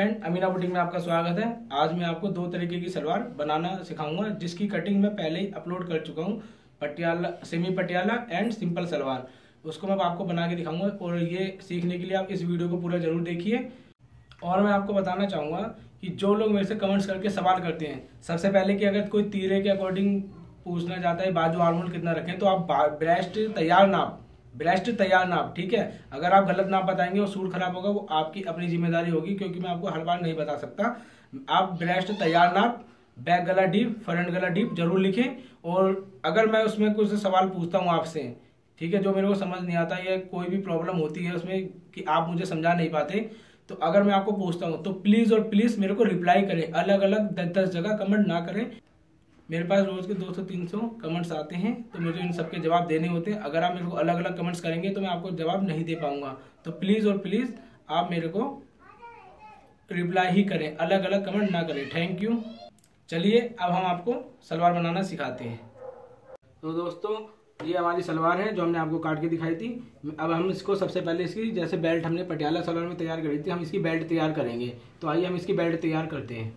Friend, Amina boutique में आपका स्वागत है। आज मैं आपको दो तरीके की सलवार बनाना सिखाऊंगा, जिसकी कटिंग मैं पहले ही अपलोड कर चुका हूँ। Patiala, semi Patiala and simple salwar, उसको मैं आपको बना के दिखाऊंगा। और ये सीखने के लिए आप इस वीडियो को पूरा जरूर देखिए। और मैं आपको बताना चाहूँगा कि जो लोग मेरे से कमेंट्स करके सवाल करते हैं, सबसे पहले कि अगर कोई तीरे के अकॉर्डिंग पूछना चाहता है बाजू आर्मोल कितना रखें, तो आप ब्रेस्ट तैयार नाप, ठीक है। अगर आप गलत नाप बताएंगे और सूट खराब होगा, वो आपकी अपनी जिम्मेदारी होगी, क्योंकि मैं आपको हर बार नहीं बता सकता। आप ब्रेस्ट तैयार नाप, बैक गला डीप, फ्रंट गला डीप जरूर लिखें। और अगर मैं उसमें कुछ सवाल पूछता हूँ आपसे, ठीक है, जो मेरे को समझ नहीं आता या कोई भी प्रॉब्लम होती है उसमें कि आप मुझे समझा नहीं पाते, तो अगर मैं आपको पूछता हूँ तो प्लीज और प्लीज मेरे को रिप्लाई करें। अलग अलग 10-10 जगह कमेंट ना करें। मेरे पास रोज के 200-300 कमेंट्स आते हैं, तो मुझे इन सबके जवाब देने होते हैं। अगर आप मेरे को अलग अलग कमेंट्स करेंगे तो मैं आपको जवाब नहीं दे पाऊंगा। तो प्लीज और प्लीज आप मेरे को रिप्लाई ही करें, अलग अलग कमेंट ना करें। Thank you. चलिए अब हम आपको सलवार बनाना सिखाते हैं। तो दोस्तों, ये हमारी सलवार है जो हमने आपको काट के दिखाई थी। अब हम इसको सबसे पहले इसकी जैसे बेल्ट हमने पटियाला सलवार में तैयार करी थी, हम इसकी बेल्ट तैयार करेंगे। तो आइए हम इसकी बेल्ट तैयार करते हैं।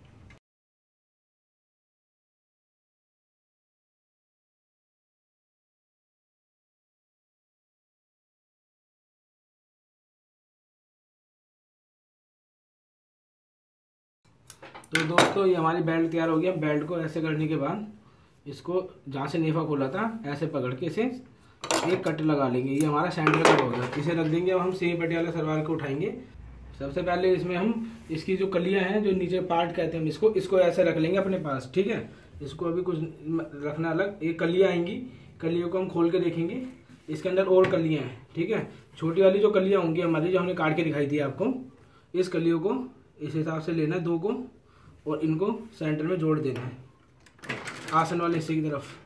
तो दोस्तों, ये हमारी बेल्ट तैयार हो गया। बेल्ट को ऐसे करने के बाद इसको जहाँ से नेफा खोला था ऐसे पकड़ के इसे एक कट लगा लेंगे। ये हमारा सेंटर कट हो गया, इसे रख देंगे। अब हम सेमी पटियाला सलवार को उठाएंगे। सबसे पहले इसमें हम इसकी जो कलियां हैं, जो नीचे पार्ट कहते हैं हम इसको ऐसे रख लेंगे अपने पास, ठीक है। इसको अभी कुछ रखना अलग। एक कलियाँ आएंगी, कलियों को हम खोल के देखेंगे, इसके अंदर और कलियाँ हैं, ठीक है। छोटी वाली जो कलियाँ होंगी हमारी, जो हमने काट के दिखाई थी आपको, इस कलियों को इस हिसाब से लेना है, दो को, और इनको सेंटर में जोड़ देना है आसन वाले हिस्से की तरफ।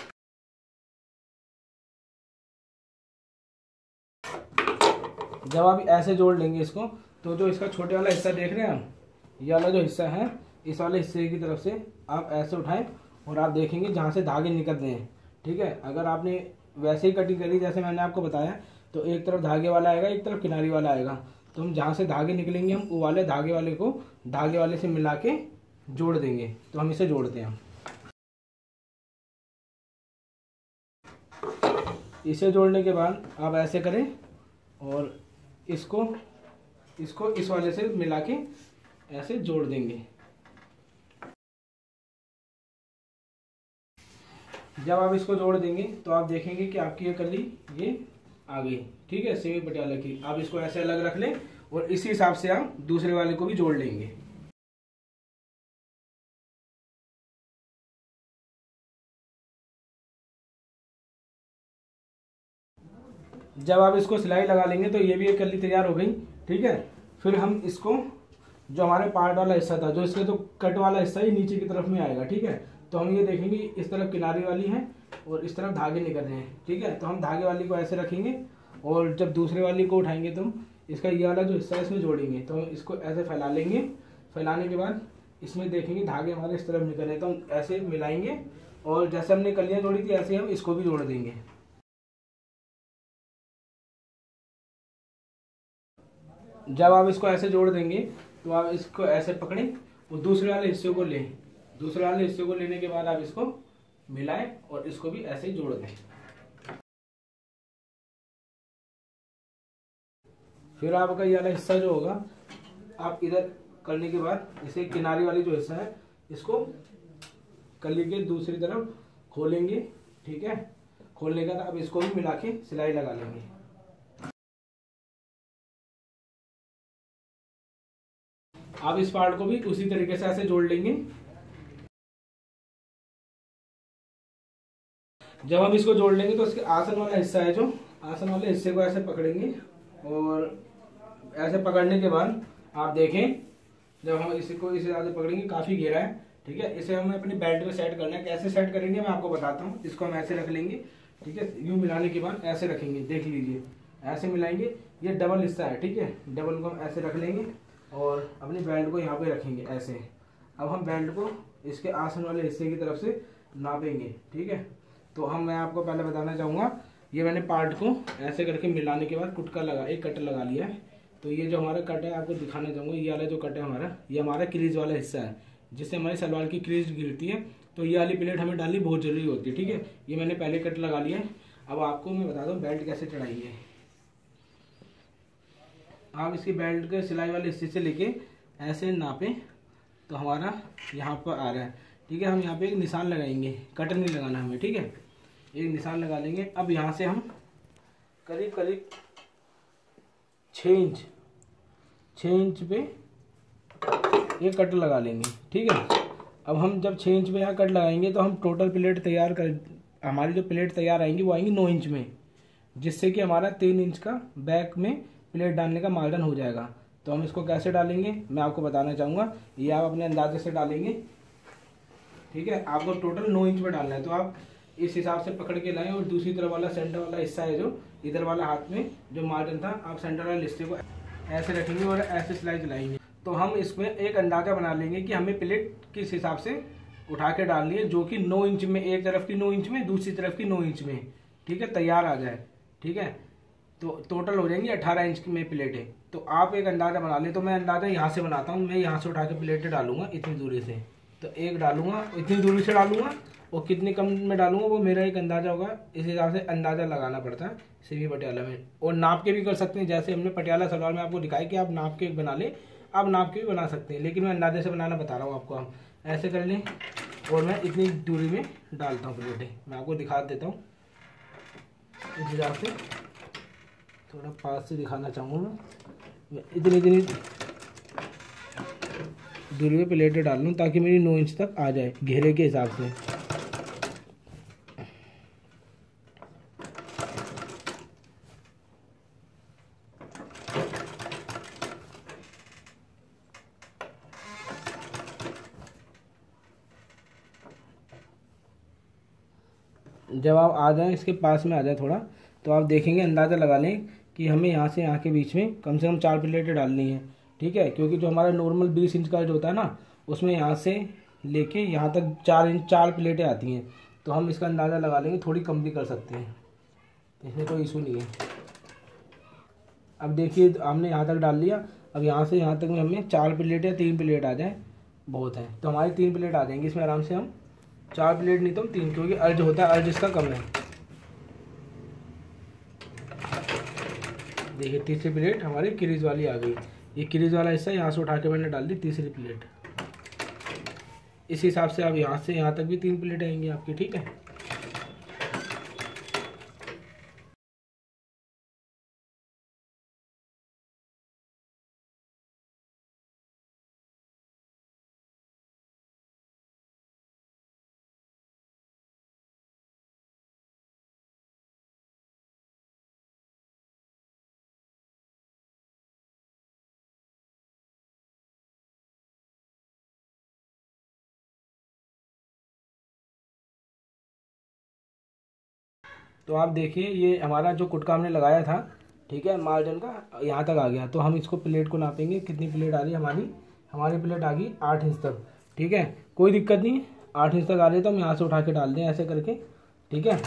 जब आप ऐसे जोड़ लेंगे इसको, तो जो इसका छोटे वाला हिस्सा देख रहे हैं हम, ये वाला जो हिस्सा है, इस वाले हिस्से की तरफ से आप ऐसे उठाएं और आप देखेंगे जहाँ से धागे निकल रहे हैं, ठीक है। अगर आपने वैसे ही कटिंग करी जैसे मैंने आपको बताया, तो एक तरफ धागे वाला आएगा, एक तरफ किनारी वाला आएगा। तो हम जहाँ से धागे निकलेंगे, हम वो वाले धागे वाले को धागे वाले से मिला के जोड़ देंगे। तो हम इसे जोड़ते हैं। इसे जोड़ने के बाद आप ऐसे करें और इसको इस वाले से मिला के ऐसे जोड़ देंगे। जब आप इसको जोड़ देंगे तो आप देखेंगे कि आपकी ये कली ये आ गई, ठीक है, सेमी पटियाला की। आप इसको ऐसे अलग रख लें और इसी हिसाब से आप दूसरे वाले को भी जोड़ लेंगे। जब आप इसको सिलाई लगा लेंगे तो ये भी एक कली तैयार हो गई, ठीक है। फिर हम इसको, जो हमारे पार्ट वाला हिस्सा था, जो इसके तो कट वाला हिस्सा ही नीचे की तरफ में आएगा, ठीक है। तो हम ये देखेंगे इस तरफ किनारी वाली है और इस तरफ धागे निकल रहे हैं, ठीक है। तो हम धागे वाली को ऐसे रखेंगे और जब दूसरे वाली को उठाएंगे तो इसका ये वाला जो हिस्सा है इसमें जोड़ेंगे। तो हम इसको ऐसे फैला लेंगे। फैलाने के बाद इसमें देखेंगे धागे हमारे इस तरफ निकल रहे हैं, तो हम ऐसे मिलाएंगे और जैसे हमने कलियाँ जोड़ी थी ऐसे हम इसको भी जोड़ देंगे। जब आप इसको ऐसे जोड़ देंगे तो आप इसको ऐसे पकड़ें और दूसरे वाले हिस्से को लें। दूसरे वाले हिस्से को लेने के बाद आप इसको मिलाएं और इसको भी ऐसे ही जोड़ दें। फिर आपका ये वाला हिस्सा जो होगा, आप इधर करने के बाद इसे किनारी वाली जो हिस्सा है, इसको कली के दूसरी तरफ खोलेंगे, ठीक है। खोलने के बाद आप इसको भी मिला के सिलाई लगा लेंगे। आप इस पार्ट को भी उसी तरीके से ऐसे जोड़ लेंगे। जब हम इसको जोड़ लेंगे तो इसके आसन वाला हिस्सा है, जो आसन वाले हिस्से को ऐसे पकड़ेंगे और ऐसे पकड़ने के बाद आप देखें, जब हम इसको इसे आगे पकड़ेंगे, काफी घेरा है, ठीक है। इसे हमें अपनी बेल्ट में सेट करना है। कैसे सेट करेंगे मैं आपको बताता हूँ। इसको हम ऐसे रख लेंगे, ठीक है। यूं मिलाने के बाद ऐसे रखेंगे, देख लीजिए, ऐसे मिलाएंगे। ये डबल हिस्सा है, ठीक है। डबल को हम ऐसे रख लेंगे और अपनी बेल्ट को यहाँ पे रखेंगे ऐसे। अब हम बेल्ट को इसके आसन वाले हिस्से की तरफ से नापेंगे, ठीक है। तो मैं आपको पहले बताना चाहूँगा, ये मैंने पार्ट को ऐसे करके मिलाने के बाद कुटका लगा, एक कट लगा लिया है। तो ये जो हमारा कट है आपको दिखाना चाहूँगा, ये वाला जो कट है हमारा, ये हमारा क्रीज वाला हिस्सा है जिससे हमारी सलवार की क्रीज गिरती है। तो ये वाली प्लेट हमें डालनी बहुत ज़रूरी होती है, ठीक है। ये मैंने पहले कट लगा लिया है। अब आपको मैं बता दूँ बेल्ट कैसे चढ़ाइए। आप इसकी बेल्ट के सिलाई वाले हिस्से से लेके ऐसे नापें तो हमारा यहाँ पर आ रहा है, ठीक है। हम यहाँ पे एक निशान लगाएंगे, कट नहीं लगाना हमें, ठीक है। एक निशान लगा लेंगे। अब यहाँ से हम करीब करीब 6 इंच पे ये कट लगा लेंगे, ठीक है। अब हम जब 6 इंच पे यहाँ कट लगाएंगे तो हम टोटल प्लेट तैयार कर, हमारी जो प्लेट तैयार आएंगी वो आएंगी 9 इंच में, जिससे कि हमारा 3 इंच का बैक में प्लेट डालने का मार्जिन हो जाएगा। तो हम इसको कैसे डालेंगे मैं आपको बताना चाहूँगा। ये आप अपने अंदाजे से डालेंगे, ठीक है। आपको टोटल 9 इंच में डालना है, तो आप इस हिसाब से पकड़ के लाएं। और दूसरी तरफ वाला सेंटर वाला हिस्सा है जो इधर वाला हाथ में जो मार्जिन था, आप सेंटर वाले हिस्से को ऐसे रखेंगे और ऐसे सिलाई चलाएंगे। तो हम इसमें एक अंदाज़ा बना लेंगे कि हमें प्लेट किस हिसाब से उठा के डालनी है, जो कि 9 इंच में, एक तरफ की 9 इंच में, दूसरी तरफ की 9 इंच में, ठीक है, तैयार आ जाए, ठीक है। तो टोटल हो जाएंगी 18 इंच की में प्लेटें। तो आप एक अंदाज़ा बना लें। तो मैं अंदाज़ा यहाँ से बनाता हूँ। मैं यहाँ से उठा के प्लेटें डालूंगा इतनी दूरी से, तो एक डालूंगा, इतनी दूरी से डालूंगा, और कितनी कम में डालूंगा वो मेरा एक अंदाज़ा होगा। इस हिसाब से अंदाज़ा लगाना पड़ता है सेमी पटियाला में। और नाप के भी कर सकते हैं, जैसे हमने पटियाला सलवार में आपको दिखाया कि आप नाप के बना लें, आप नाप के भी बना सकते हैं, लेकिन मैं अंदाजे से बनाना बता रहा हूँ आपको। हम ऐसे कर लें और मैं इतनी दूरी में डालता हूँ प्लेटें। मैं आपको दिखा देता हूँ इस हिसाब से, थोड़ा पास से दिखाना चाहूँगा मैं इतनी दूरी में प्लेटें डाल लूँ ताकि मेरी 9 इंच तक आ जाए घेरे के हिसाब से। जब आप आ जाएं, इसके पास में आ जाए थोड़ा, तो आप देखेंगे, अंदाज़ा लगा लें कि हमें यहाँ से यहाँ के बीच में कम से कम 4 प्लेटें डालनी है, ठीक है। क्योंकि जो हमारा नॉर्मल 20 इंच का जो होता है ना, उसमें यहाँ से लेके यहाँ तक 4 प्लेटें आती हैं। तो हम इसका अंदाज़ा लगा लेंगे, थोड़ी कम भी कर सकते हैं, इसमें कोई इशू नहीं है। अब देखिए हमने यहाँ तक डाल लिया। अब यहाँ से यहाँ तक में हमें 4 प्लेट या 3 प्लेट आ जाए बहुत है। तो हमारी 3 प्लेट आ जाएंगी इसमें आराम से। हम 4 प्लेट नहीं तो 3, क्योंकि अर्ज होता है, अर्ज इसका कम है। देखिए तीसरी प्लेट हमारी क्रीज वाली आ गई। ये क्रीज वाला हिस्सा यहाँ से उठा के मैंने डाल दी तीसरी प्लेट। इस हिसाब से अब यहाँ से यहाँ तक भी 3 प्लेट आएंगी आपकी, ठीक है। तो आप देखिए ये हमारा जो कुटका हमने लगाया था, ठीक है, मार्जिन का यहाँ तक आ गया। तो हम इसको प्लेट को नापेंगे, कितनी प्लेट आ रही है हमारी प्लेट आ गई 8 इंच तक, ठीक है। कोई दिक्कत नहीं, 8 इंच तक आ रही है तो हम यहाँ से उठा के डाल दें ऐसे करके, ठीक है।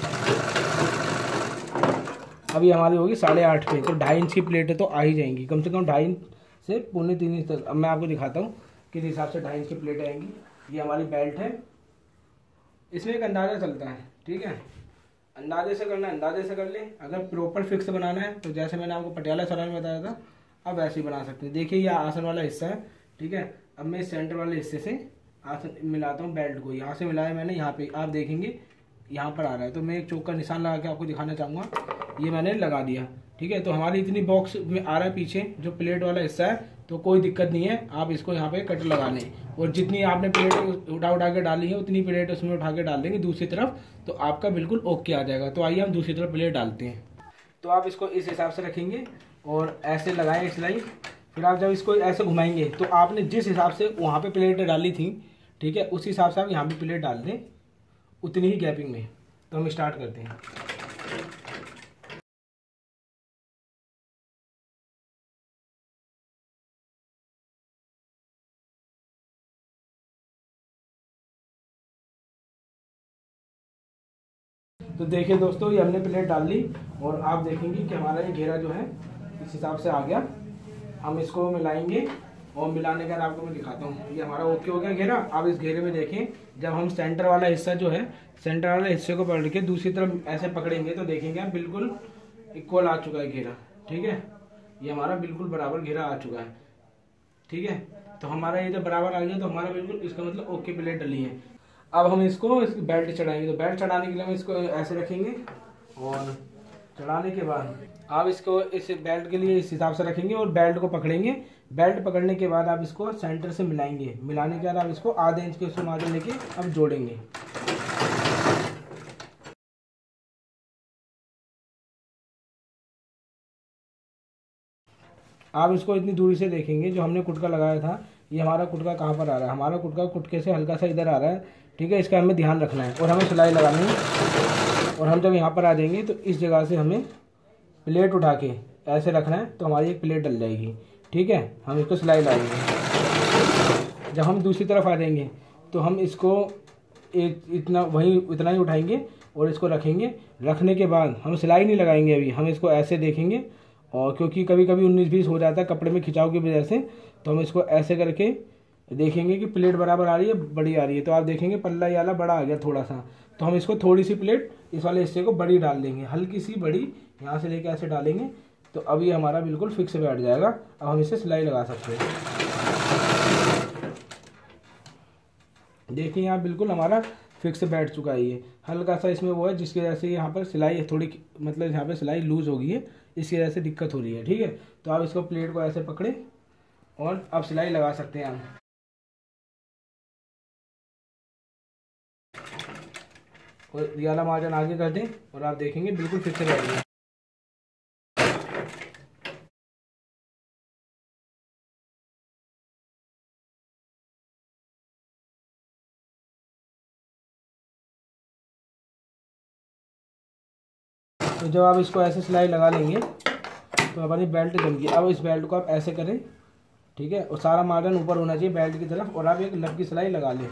अब ये हमारी होगी 8.5 पे, तो 2.5 इंच की प्लेटें तो आ ही जाएंगी, कम से कम 2.5 इंच से 3.25 इंच तक। अब मैं आपको दिखाता हूँ किस हिसाब से 2.5 इंच की प्लेटें आएंगी। ये हमारी बेल्ट है, इसमें एक अंदाज़ा चलता है, ठीक है। अंदाजे से करना है, अंदाजे से कर ले। अगर प्रॉपर फिक्स बनाना है तो जैसे मैंने आपको पटियाला सलवार में बताया था, अब ऐसे ही बना सकते हैं। देखिए ये आसन वाला हिस्सा है, ठीक है। अब मैं सेंटर वाले हिस्से से आसन मिलाता हूँ बेल्ट को। यहाँ से मिलाया मैंने, यहाँ पे आप देखेंगे यहाँ पर आ रहा है। तो मैं एक चौक का निशान लगा के आपको दिखाना चाहूँगा। ये मैंने लगा दिया, ठीक है। तो हमारी इतनी बॉक्स में आ रहा है पीछे जो प्लेट वाला हिस्सा है, तो कोई दिक्कत नहीं है। आप इसको यहाँ पे कट लगा लें, और जितनी आपने प्लेट उठा के डाली है उतनी प्लेट उसमें उठा के डाल देंगे दूसरी तरफ, तो आपका बिल्कुल ओके आ जाएगा। तो आइए हम दूसरी तरफ प्लेट डालते हैं। तो आप इसको इस हिसाब से रखेंगे और ऐसे लगाएंगे सिलाई। फिर आप जब इसको ऐसे घुमाएंगे तो आपने जिस हिसाब से वहाँ पे प्लेटें डाली थी, ठीक है, उस हिसाब से आप यहाँ पे प्लेट डाल दें उतनी ही गैपिंग में। तो हम स्टार्ट करते हैं। तो देखिए दोस्तों, ये हमने प्लेट डाल ली और आप देखेंगे कि हमारा ये घेरा जो है इस हिसाब से आ गया, हम इसको मिलाएंगे और मिलाने के बाद आपको मैं दिखाता हूँ। ये हमारा ओके हो गया घेरा। अब इस घेरे में देखें, जब हम सेंटर वाला हिस्सा जो है, सेंटर वाले हिस्से को पकड़ के दूसरी तरफ ऐसे पकड़ेंगे तो देखेंगे आप बिल्कुल इक्वल आ चुका है घेरा। ठीक है, ये हमारा बिल्कुल बराबर घेरा आ चुका है। ठीक है, तो हमारा ये जब बराबर आ गया तो हमारा बिल्कुल इसका मतलब ओके प्लेट डली है। अब हम इसको बेल्ट चढ़ाएंगे। तो बेल्ट चढ़ाने के लिए हम इसको ऐसे रखेंगे और चढ़ाने के बाद आप इसको इस बेल्ट के लिए इस हिसाब से रखेंगे और बेल्ट को पकड़ेंगे। बेल्ट पकड़ने के बाद आप इसको सेंटर से मिलाएंगे। मिलाने के बाद आप इसको आधे इंच के उसमें मार्जिन लेके अब जोड़ेंगे। आप इसको इतनी दूरी से देखेंगे, जो हमने कुटका लगाया था, ये हमारा कुटका कहाँ पर आ रहा है। हमारा कुटका कुटके से हल्का सा इधर आ रहा है। ठीक है, इसका हमें ध्यान रखना है और हमें सिलाई लगानी है। और हम जब यहाँ पर आ जाएंगे तो इस जगह से हमें प्लेट उठा के ऐसे रखना है, तो हमारी एक प्लेट डल जाएगी। ठीक है, हम इसको सिलाई लगाएंगे। जब हम दूसरी तरफ आ जाएंगे तो हम इसको इतना ही उठाएंगे और इसको रखेंगे। रखने के बाद हम सिलाई नहीं लगाएंगे, अभी हम इसको ऐसे देखेंगे। और क्योंकि कभी कभी 19-20 हो जाता है कपड़े में खिंचाव की वजह से, तो हम इसको ऐसे करके देखेंगे कि प्लेट बराबर आ रही है, बड़ी आ रही है। तो आप देखेंगे पल्ला ये वाला बड़ा आ गया थोड़ा सा, तो हम इसको थोड़ी सी प्लेट इस वाले हिस्से को बड़ी डाल देंगे, हल्की सी बड़ी यहाँ से लेके ऐसे डालेंगे। तो अब ये हमारा बिल्कुल फिक्स बैठ जाएगा। अब हम इसे सिलाई लगा सकते हैं। देखिए यहाँ बिल्कुल हमारा फिक्स बैठ चुका है। ये हल्का सा इसमें वो है जिसकी वजह से यहाँ पर सिलाई थोड़ी मतलब यहाँ पे सिलाई लूज हो गई है, इसकी वजह से दिक्कत हो रही है। ठीक है, तो आप इसको प्लेट को ऐसे पकड़े और अब सिलाई लगा सकते हैं आप। और ये वाला मार्जिन आगे कर दें और आप देखेंगे बिल्कुल फिक्स बैठ गया। तो जब आप इसको ऐसे सिलाई लगा लेंगे तो हमारी बेल्ट जम गई। अब इस बेल्ट को आप ऐसे करें। ठीक है, और सारा मार्जिन ऊपर होना चाहिए बेल्ट की तरफ, और आप एक लग सिलाई लगा लें।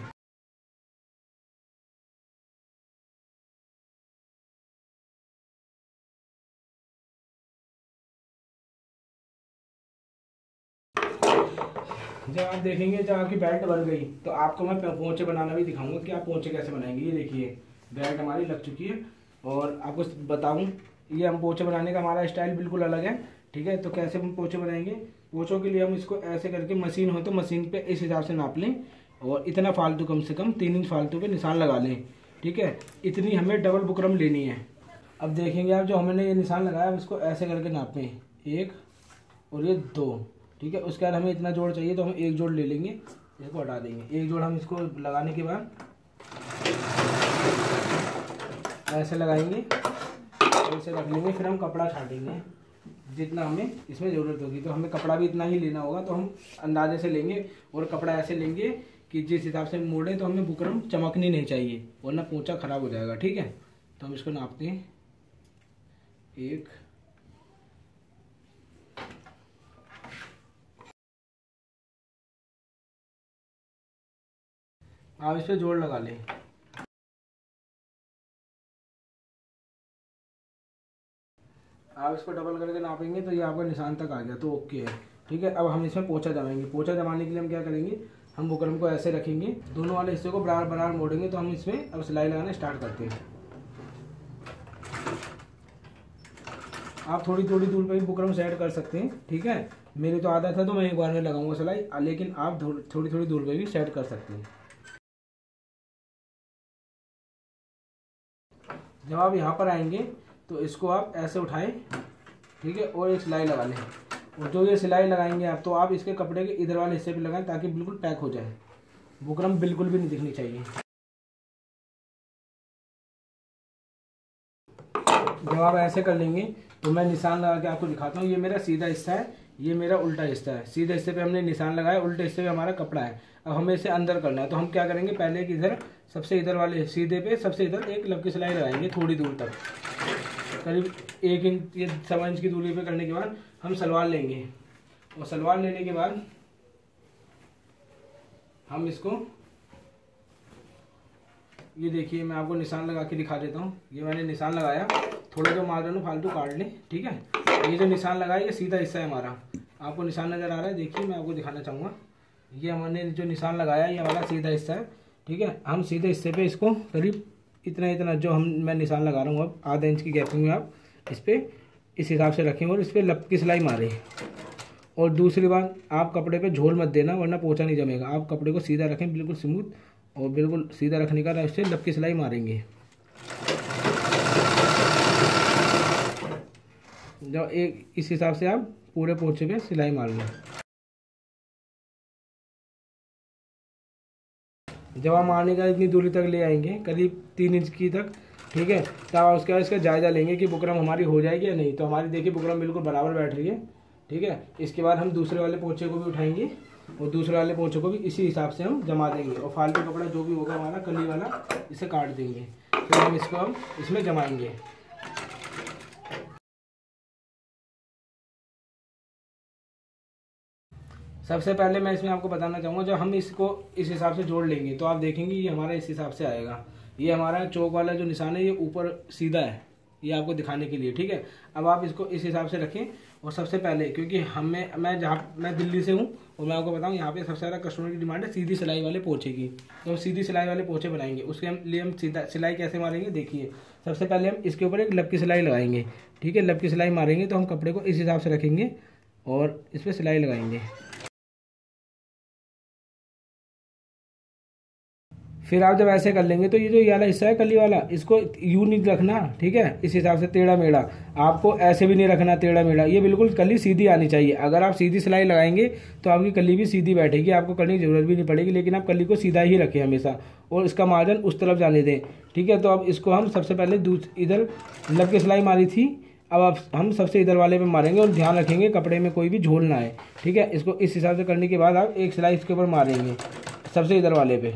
जब आप देखेंगे जब आपकी बेल्ट बन गई तो आपको मैं पोंचे बनाना भी दिखाऊंगा कि आप पोंचे कैसे बनाएंगे। ये देखिए बेल्ट हमारी लग चुकी है। और आपको बताऊं, ये हम पोंचे बनाने का हमारा स्टाइल बिल्कुल अलग है। ठीक है, तो कैसे हम पोंचे बनाएंगे। पोंचों के लिए हम इसको ऐसे करके, मशीन हो तो मशीन पे इस हिसाब से नाप लें और इतना फालतू कम से कम 3 इंच फालतू पे निशान लगा लें। ठीक है, इतनी हमें डबल बुकरम लेनी है। अब देखेंगे आप जो हमने ये निशान लगाया, अब इसको ऐसे करके नापें 1 और ये 2। ठीक है, उसके बाद हमें इतना जोड़ चाहिए तो हम 1 जोड़ ले लेंगे, इसको हटा देंगे। 1 जोड़ हम इसको लगाने के बाद ऐसे लगाएंगे, ऐसे रख लेंगे। फिर हम कपड़ा छाटेंगे जितना हमें इसमें ज़रूरत होगी। तो हमें कपड़ा भी इतना ही लेना होगा, तो हम अंदाजे से लेंगे और कपड़ा ऐसे लेंगे कि जिस हिसाब से मोड़े तो हमें बुकरम चमकनी नहीं चाहिए वरना पोंचा ख़राब हो जाएगा। ठीक है, तो हम इसको नापते हैं 1। आप इस पर जोड़ लगा लें। आप इसको डबल करके नापेंगे तो ये आपका निशान तक आ गया तो ओके है। ठीक है, अब हम इसमें पोंछा जमाएंगे। पोंछा जमाने के लिए हम क्या करेंगे, हम बुकरम को ऐसे रखेंगे, दोनों वाले हिस्से को बराबर बराबर मोड़ेंगे। तो हम इसमें अब सिलाई लगाना स्टार्ट करते हैं। आप थोड़ी थोड़ी दूर पर भी बुकरम सेट कर सकते हैं। ठीक है, मेरी तो आदत है तो मैं एक बार में लगाऊंगा सिलाई, लेकिन आप थोड़ी थोड़ी दूर पर भी सेट कर सकते हैं। जब आप यहाँ पर आएंगे तो इसको आप ऐसे उठाएं। ठीक है, और एक सिलाई लगा लें। और जो ये सिलाई लगाएंगे आप, तो आप इसके कपड़े के इधर वाले हिस्से पे लगाएं ताकि बिल्कुल पैक हो जाए। बुकरम बिल्कुल भी नहीं दिखनी चाहिए। जब आप ऐसे कर लेंगे तो मैं निशान लगा के आपको दिखाता हूँ। ये मेरा सीधा हिस्सा है, ये मेरा उल्टा हिस्सा है। सीधे हिस्से पे हमने निशान लगाया, उल्टे हिस्से पे हमारा कपड़ा है। अब हमें इसे अंदर करना है, तो हम क्या करेंगे, पहले कि इधर सबसे इधर वाले सीधे पे सबसे इधर एक लग की सिलाई लगाएंगे थोड़ी दूर तक, करीब 1 इंच या 1.25 इंच की दूरी पे करने के बाद हम सलवार लेंगे। और सलवार लेने के बाद हम इसको, ये देखिए मैं आपको निशान लगा के दिखा देता हूँ। ये मैंने निशान लगाया, थोड़ा जो मार्जिन फालतू काट लें। ठीक है, ये जो निशान लगाया ये सीधा हिस्सा है हमारा। आपको निशान नज़र आ रहा है, देखिए मैं आपको दिखाना चाहूँगा। ये हमने जो निशान लगाया ये हमारा सीधा हिस्सा है, ठीक है। हम सीधे हिस्से पे इसको करीब इतना जो मैं निशान लगा रहा हूँ, अब आधा इंच की गैपिंग में आप इस पर इस हिसाब से रखें और इस पर लप की सिलाई मारें। और दूसरी बात, आप कपड़े पे झोल मत देना वरना पोंछा नहीं जमेगा। आप कपड़े को सीधा रखें, बिल्कुल स्मूथ, और बिल्कुल सीधा रखने का इससे लप की सिलाई मारेंगे। जब एक इस हिसाब से आप पूरे पोंछे पे सिलाई मार लें। जब आप मारने का इतनी दूरी तक ले आएंगे, करीब 3 इंच की तक, ठीक है, तब आप उसके बाद इसका जायज़ा लेंगे कि बुकरम हमारी हो जाएगी या नहीं। तो हमारी देखिए बुकरम बिल्कुल बराबर बैठ रही है, ठीक है। इसके बाद हम दूसरे वाले पोंछे को भी उठाएंगे और दूसरे वाले पोंछे को भी इसी हिसाब से हम जमा देंगे और फालतू कपड़ा जो भी होगा हमारा कली वाला इसे काट देंगे। फिर हम इसको इसमें जमाएंगे। सबसे पहले मैं इसमें आपको बताना चाहूँगा, जब हम इसको इस हिसाब से जोड़ लेंगे तो आप देखेंगे ये हमारा इस हिसाब से आएगा। ये हमारा चौक वाला जो निशान है ये ऊपर सीधा है, ये आपको दिखाने के लिए, ठीक है। अब आप इसको इस हिसाब से रखें। और सबसे पहले, क्योंकि मैं दिल्ली से हूँ और मैं आपको बताऊँ यहाँ पे सबसे ज़्यादा कस्टमर की डिमांड है सीधी सिलाई वाले पोंछे की। तो हम सीधी सिलाई वाले पोंछे बनाएंगे, उसके लिए हम सीधा सिलाई कैसे मारेंगे देखिए। सबसे पहले हम इसके ऊपर एक लब की सिलाई लगाएंगे, ठीक है। लब की सिलाई मारेंगे तो हम कपड़े को इस हिसाब से रखेंगे और इस पर सिलाई लगाएंगे। फिर आप जब ऐसे कर लेंगे तो ये जो ये वाला हिस्सा है कली वाला, इसको यूं नहीं रखना, ठीक है। इस हिसाब से टेढ़ा मेढ़ा आपको ऐसे भी नहीं रखना, टेढ़ा मेढ़ा। ये बिल्कुल कली सीधी आनी चाहिए। अगर आप सीधी सिलाई लगाएंगे तो आपकी कली भी सीधी बैठेगी, आपको करने की जरूरत भी नहीं पड़ेगी। लेकिन आप कली को सीधा ही रखें हमेशा और इसका मार्जिन उस तरफ जाने दें, ठीक है। तो अब इसको हम सबसे पहले इधर लब की सिलाई मारी थी, अब हम सबसे इधर वाले पे मारेंगे और ध्यान रखेंगे कपड़े में कोई भी झोल ना आए, ठीक है। इसको इस हिसाब से करने के बाद आप एक सिलाई इसके ऊपर मारेंगे सबसे इधर वाले पे।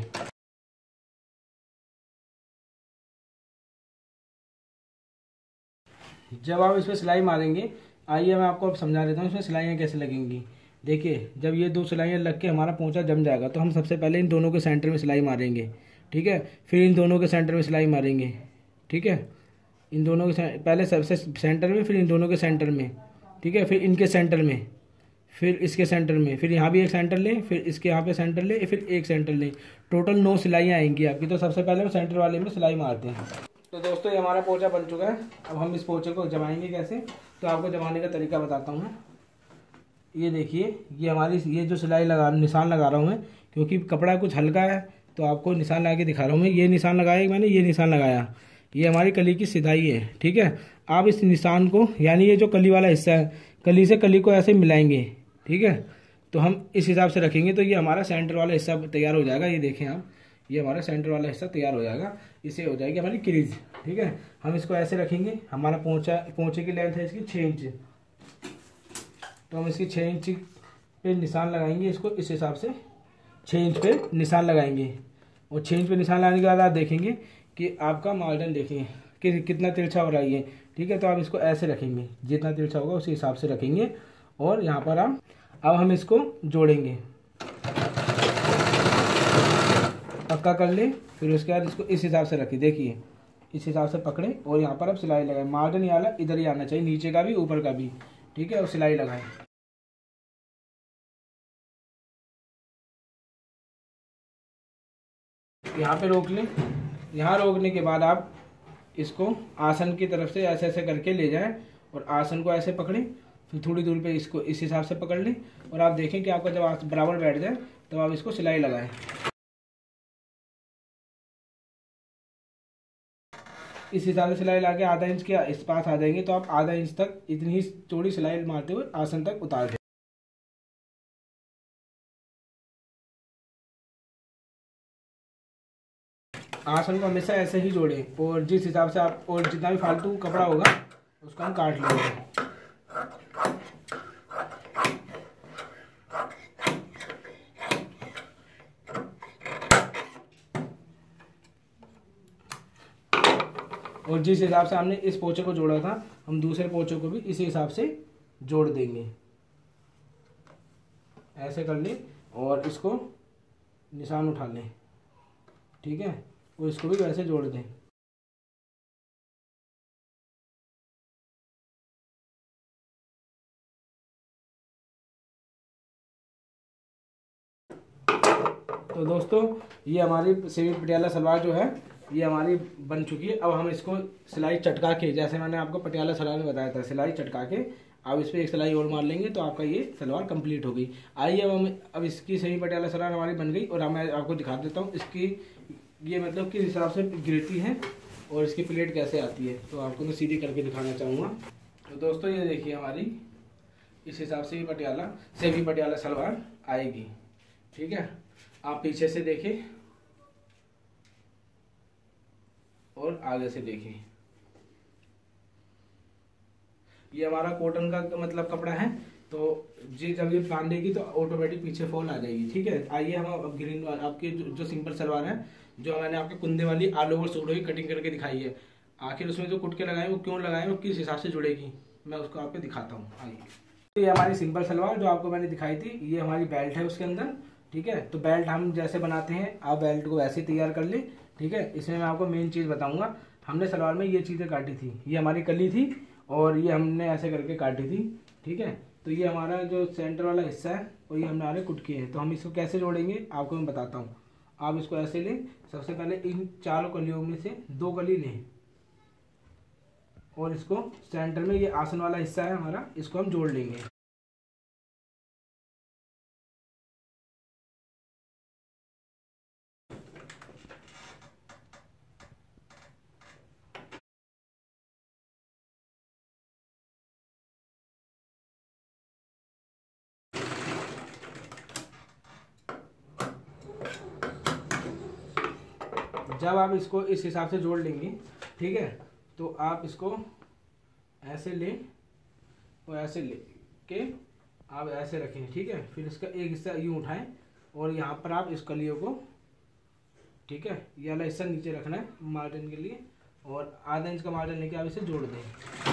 जब आप इसमें सिलाई मारेंगे, आइए मैं आपको अब समझा देता हूँ इसमें सिलाइयाँ कैसे लगेंगी। देखिए जब ये 2 सिलाइयाँ लग के हमारा पोंछा जम जाएगा तो हम सबसे पहले इन दोनों के सेंटर में सिलाई मारेंगे, ठीक है। फिर इन दोनों के सेंटर में सिलाई मारेंगे, ठीक है। इन दोनों के पहले सबसे सेंटर में, फिर इन दोनों के सेंटर में, ठीक है। फिर इनके सेंटर में, फिर इसके सेंटर में, फिर यहाँ भी एक सेंटर लें, फिर इसके यहाँ पे सेंटर लें, फिर एक सेंटर लें। टोटल 9 सिलाइयाँ आएंगी आपकी। तो सबसे पहले हम सेंटर वाले में सिलाई मारते हैं। तो दोस्तों ये हमारा पोंछा बन चुका है। अब हम इस पोंछे को जमाएंगे कैसे, तो आपको जमाने का तरीका बताता हूँ मैं। ये देखिए ये हमारी ये जो सिलाई निशान लगा रहा हूँ मैं, क्योंकि कपड़ा कुछ हल्का है तो आपको निशान लगा के दिखा रहा हूँ मैं। ये निशान लगाया मैंने, ये निशान लगाया, ये हमारी कली की सिधाई है, ठीक है। आप इस निशान को, यानी ये जो कली वाला हिस्सा है, कली से कली को ऐसे मिलाएंगे, ठीक है। तो हम इस हिसाब से रखेंगे तो ये हमारा सेंटर वाला हिस्सा तैयार हो जाएगा। ये देखें आप, ये हमारा सेंटर वाला हिस्सा तैयार हो जाएगा। इसे हो जाएगी हमारी क्रीज, ठीक है। हम इसको ऐसे रखेंगे। हमारा पोंछे की लेंथ है इसकी 6 इंच, तो हम इसकी 6 इंच पे निशान लगाएंगे। इसको इस हिसाब से 6 इंच पे निशान लगाएंगे और 6 इंच पे निशान लगाने के बाद आप देखेंगे कि आपका मार्जिन देखिए कि कितना तिरछा हो रहा है ये, ठीक है। तो आप इसको ऐसे रखेंगे, जितना तिरछा होगा उसी हिसाब से रखेंगे। और यहाँ पर अब हम इसको जोड़ेंगे, पक्का कर ले। फिर उसके बाद इसको इस हिसाब से रखिए, देखिए इस हिसाब से पकड़े और यहाँ पर अब सिलाई लगाए। मार्जिन ये वाला इधर ही आना चाहिए, नीचे का भी ऊपर का भी, ठीक है। और सिलाई लगाएं। यहाँ पे रोक लें। यहाँ रोकने के बाद आप इसको आसन की तरफ से ऐसे ऐसे करके ले जाएं और आसन को ऐसे पकड़ें। फिर थोड़ी दूर पे इसको इस हिसाब से पकड़ लें और आप देखें कि आपका जब बराबर बैठ जाए तो आप इसको सिलाई लगाएं। इस हिसाब से सिलाई लगा के आधा इंच के इस पास आ जाएंगे तो आप आधा इंच तक इतनी ही चौड़ी सिलाई मारते हुए आसन तक उतार दें। आसन को हमेशा ऐसे ही जोड़ें और जिस हिसाब से आप, और जितना भी फालतू कपड़ा होगा उसको हम काट लेंगे। और जिस हिसाब से हमने इस पोंछे को जोड़ा था, हम दूसरे पोंछे को भी इसी हिसाब से जोड़ देंगे। ऐसे कर लें और इसको निशान उठा लें, ठीक है। और इसको भी वैसे जोड़ दें। तो दोस्तों ये हमारी सेमी पटियाला सलवार जो है ये हमारी बन चुकी है। अब हम इसको सिलाई चटका के, जैसे मैंने आपको पटियाला सलवार में बताया था, सिलाई चटका के अब इस पर एक सिलाई और मार लेंगे तो आपका ये सलवार कंप्लीट हो गई। आइए अब इसकी सेमी पटियाला सलवार हमारी बन गई और मैं आपको दिखा देता हूँ इसकी ये मतलब किस हिसाब से गिरती है और इसकी प्लेट कैसे आती है। तो आपको मैं सीधी करके दिखाना चाहूँगा। तो दोस्तों ये देखिए हमारी इस हिसाब से ये सेमी पटियाला सलवार आएगी। ठीक है, आप पीछे से देखें और आगे से देखें। ये हमारा कॉटन का मतलब कपड़ा है, तो जी जब ये बांधेगी तो ऑटोमेटिक पीछे फॉल आ जाएगी। ठीक है, आइए हम अब ग्रीन आपकी जो सिंपल सलवार है, जो मैंने आपके कुंदे वाली ऑल ओवर सूट की कटिंग करके दिखाई है, आखिर उसमें जो कुटके लगाए वो क्यों लगाए, वो किस हिसाब से जुड़ेगी, मैं उसको आपको दिखाता हूँ। आइए, तो ये हमारी सिंपल सलवार जो आपको मैंने दिखाई थी, ये हमारी बेल्ट है उसके अंदर। ठीक है, तो बेल्ट हम जैसे बनाते हैं आप बेल्ट को वैसे तैयार कर ले। ठीक है, इसमें मैं आपको मेन चीज़ बताऊंगा। हमने सलवार में ये चीज़ें काटी थी, ये हमारी कली थी और ये हमने ऐसे करके काटी थी। ठीक है, तो ये हमारा जो सेंटर वाला हिस्सा है और ये हमारे कुटके हैं। तो हम इसको कैसे जोड़ेंगे आपको मैं बताता हूँ। आप इसको ऐसे लें, सबसे पहले इन 4 कलियों में से 2 कली लें और इसको सेंटर में ये आसन वाला हिस्सा है हमारा, इसको हम जोड़ लेंगे। जब आप इसको इस हिसाब से जोड़ लेंगे, ठीक है, तो आप इसको ऐसे लें और ऐसे ले के आप ऐसे रखें। ठीक है, फिर इसका एक हिस्सा यूँ उठाएं और यहाँ पर आप इस कलियों को, ठीक है, ये वाला हिस्सा नीचे रखना है मार्जिन के लिए और आधा इंच का मार्जिन लेके आप इसे जोड़ दें।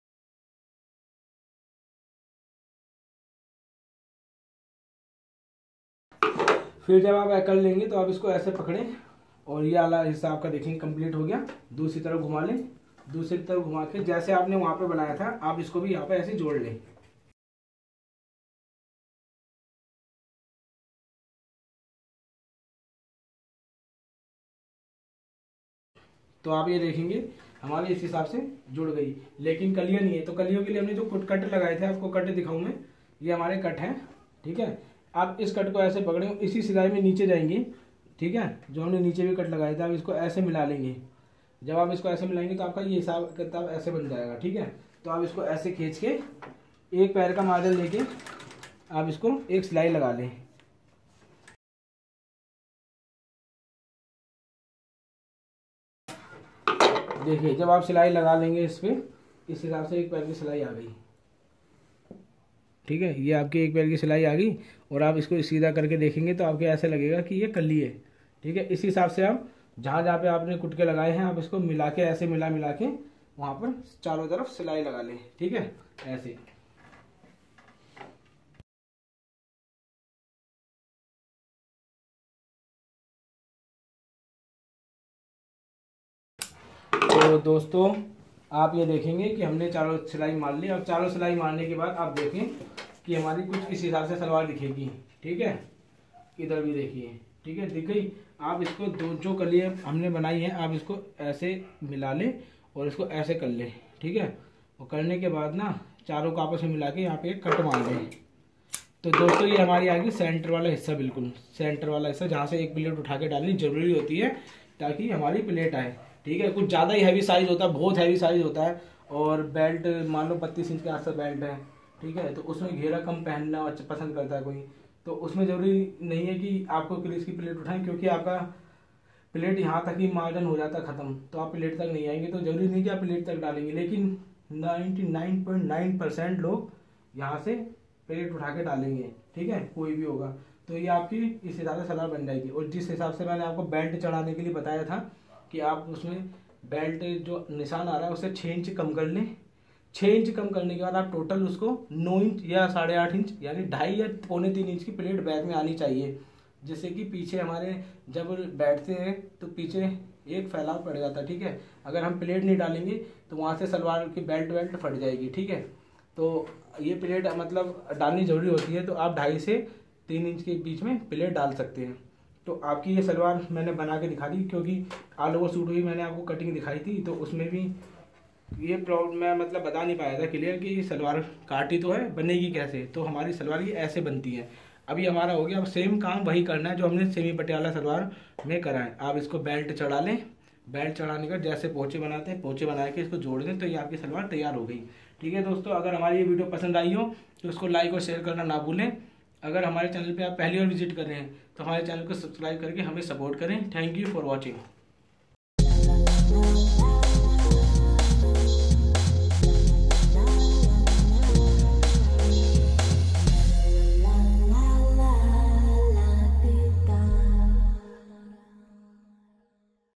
फिर जब आप कर लेंगे तो आप इसको ऐसे पकड़ें और ये वाला हिस्सा आपका देखेंगे कंप्लीट हो गया। दूसरी तरफ घुमा लें, दूसरी तरफ घुमा के जैसे आपने वहां पे बनाया था आप इसको भी यहाँ पे ऐसे जोड़ लें। तो आप ये देखेंगे हमारे इस हिसाब से जुड़ गई, लेकिन कलियां नहीं है। तो कलियों के लिए हमने जो कट लगाए थे, आपको कट दिखाऊं मैं, ये हमारे कट हैं। ठीक है, आप इस कट को ऐसे पकड़े, इसी सिलाई में नीचे जाएंगे। ठीक है, जो हमने नीचे भी कट लगाए थे आप इसको ऐसे मिला लेंगे। जब आप इसको ऐसे मिलाएंगे तो आपका ये हिसाब किताब ऐसे बन जाएगा। ठीक है, तो आप इसको ऐसे खींच के एक पैर का मार्जिन लेके आप इसको एक सिलाई लगा लें। देखिए जब आप सिलाई लगा लेंगे इस पे, इस हिसाब से एक पैर की सिलाई आ गई। ठीक है, ये आपकी एक पैर की सिलाई आ गई और आप इसको सीधा करके देखेंगे तो आपको ऐसे लगेगा कि ये कली है। ठीक है, इस हिसाब से आप जहाँ जहाँ पे आपने कुटके लगाए हैं आप इसको मिला के ऐसे मिला के वहाँ पर चारों तरफ सिलाई लगा लें। ठीक है, ऐसे। तो दोस्तों आप ये देखेंगे कि हमने चारों सिलाई मार ली। और चारों सिलाई मारने के बाद आप देखें कि हमारी कुछ इस हिसाब से सलवार दिखेगी। ठीक है, इधर भी देखिए। ठीक है, दिख गई। आप इसको जो कलियाँ हमने बनाई हैं आप इसको ऐसे मिला लें और इसको ऐसे कर लें। ठीक है, और करने के बाद ना चारों को आपस में मिला के यहाँ पे एक कट मार दें। तो दोस्तों ये हमारी आएगी सेंटर वाला हिस्सा, बिल्कुल सेंटर वाला हिस्सा जहाँ से एक प्लेट उठा के डालनी जरूरी होती है ताकि हमारी प्लेट आए। ठीक है, कुछ ज़्यादा ही हैवी साइज होता है, बहुत हैवी साइज होता है और बेल्ट मान लो 32 इंच के आसपास बेल्ट है। ठीक है, तो उसमें घेरा कम पहनना पसंद करता है कोई, तो उसमें ज़रूरी नहीं है कि आपको क्रीज की प्लेट उठाएं, क्योंकि आपका प्लेट यहाँ तक ही मार्जिन हो जाता है ख़त्म, तो आप प्लेट तक नहीं आएंगे। तो ज़रूरी नहीं कि आप प्लेट तक डालेंगे, लेकिन 99.9% लोग यहाँ से प्लेट उठा के डालेंगे। ठीक है, कोई भी होगा। तो ये आपकी इस हिसाब से सलवार बन जाएगी। और जिस हिसाब से मैंने आपको बेल्ट चढ़ाने के लिए बताया था कि आप उसमें बेल्ट जो निशान आ रहा है उससे 6 इंच कम कर लें। 6 इंच कम करने के बाद आप टोटल उसको 9 इंच या 8.5 इंच यानी 2.5 या 2.25 इंच की प्लेट बैक में आनी चाहिए, जिससे कि पीछे हमारे जब बैठते हैं तो पीछे एक फैलाव पड़ जाता है। ठीक है, अगर हम प्लेट नहीं डालेंगे तो वहाँ से सलवार की बेल्ट फट जाएगी। ठीक है, तो ये प्लेट मतलब डालनी जरूरी होती है। तो आप 2.5 से 3 इंच के बीच में प्लेट डाल सकते हैं। तो आपकी ये सलवार मैंने बना के दिखा दी, क्योंकि ऑल ओवर सूट हुई मैंने आपको कटिंग दिखाई थी, तो उसमें भी ये प्रॉब्लम मैं मतलब बता नहीं पाया था क्लियर कि सलवार काटी तो है, बनेगी कैसे। तो हमारी सलवार ये ऐसे बनती है। अभी हमारा हो गया, अब सेम काम वही करना है जो हमने सेमी पटियाला सलवार में करा है। आप इसको बेल्ट चढ़ा लें, बेल्ट चढ़ाने का जैसे पोंचे बनाते हैं, पोंचे बना के इसको जोड़ दें, तो ये आपकी सलवार तैयार हो गई। ठीक है दोस्तों, अगर हमारी ये वीडियो पसंद आई हो तो इसको लाइक और शेयर करना ना भूलें। अगर हमारे चैनल पे आप पहली बार विजिट कर रहे हैं तो हमारे चैनल को सब्सक्राइब करके हमें सपोर्ट करें। Thank you for watching.